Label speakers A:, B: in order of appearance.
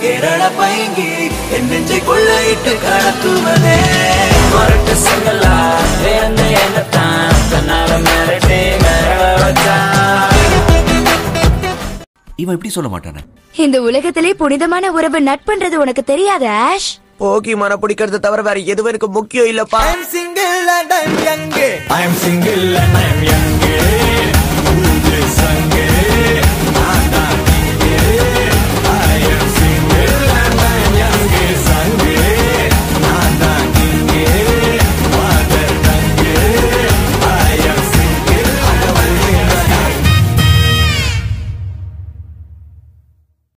A: கேரள பைங்கி என் நெஞ்சை கொள்ளையிட்டு கடத்துவதே மரட்டு சிங்களா அந்த என்னத்தான் தன்னால மிரட்டி மிரள வச்சா.
B: இவன் இப்படி சொல்ல மாட்டானே.
C: இந்த உலகத்திலே புனிதமான உறவு நட்புன்றது உனக்கு தெரியாது ஆஷ்.
D: போக்கி மன பிடிக்கிறது தவிர வேற எதுவும் எனக்கு முக்கியம் இல்லப்பா.
A: I'm single and I'm young. I'm single and I'm